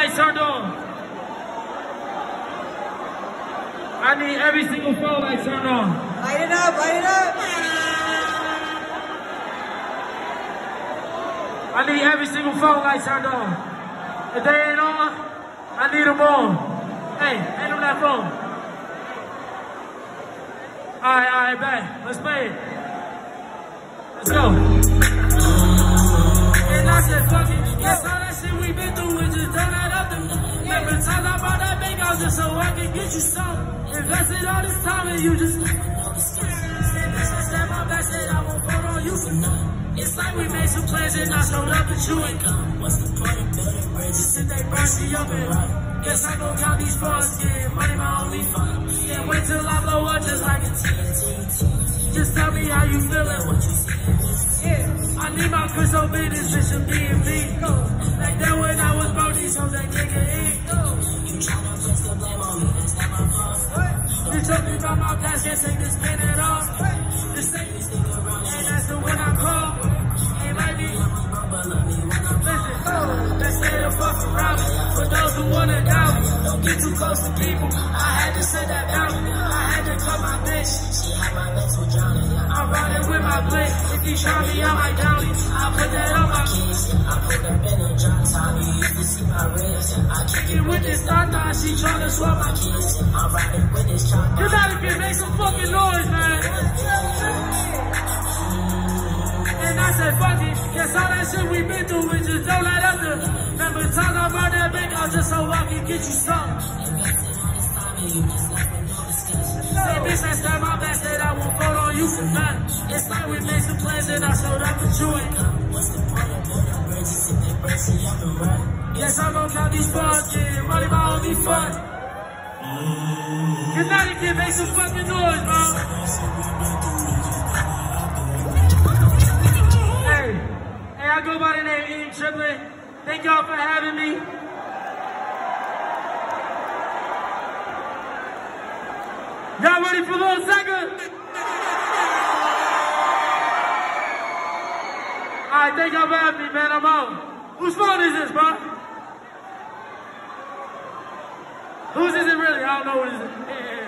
lights turned on. I need every single phone light turned on. Light it up, light it up. I need every single phone light turned on. If they ain't on, I need them on. Hey, hand them that phone. Alright, bet. Let's play it. Let's go. And I said, fuck it. That's all that shit we been through. We just done that up. Remember times I bought that big house just so I could get you some. Invested all this time and you just said, bitch, I said my back, said I won't vote on you for nothing. It's like we made some plans and I showed up and you ain't come. What's the point of building bridges if they burn me up and right? Guess I gon' count these funds, getting money my only fun. Can't wait till I blow up just like a TNT. Just tell me how you feeling, what you see. Yeah, I need my crystal business, bitch, and B&B. Like that when I was broke, these hoes that nigga eat. You tryna place the blame on me, that's not my fault. You told me about my past, can't take this pen at all. This ain't me stick around, and that's the one I call. Ain't like me, but love me when I'm listen, let's stay the fuck around me. For those who wanna doubt me, don't get too close to people. I had to set that boundary, I had to cut my bitch. She had my legs for drowning. I'm riding with my blick. If you try me, I might down you. I put that on my kids. I put that pen in John Tommy. You can see my ribs. I kick it with this thought, she tryna swap my kids. I'm riding with this chopper. You gotta get make some fucking noise, man. And I said, fuck it. Guess all that shit we been through, we just don't let up to. Remember times I brought that big house just so I can get you something. Say, bitch, I said my best, said I won't vote on you for nothing. It's like we made some plans and I showed up and you ain't come. What's the point of building bridges if they break you up and run? Yes, I'm gon' count these funds, getting money my only fun. Connecticut, make some fucking noise, bro. Hey, I go by the name Eem Triplin. Thank y'all for having me. Y'all ready for a little second? Alright, thank y'all for having me, man. I'm out. Whose phone is this, bro? Whose is it really? I don't know what it is.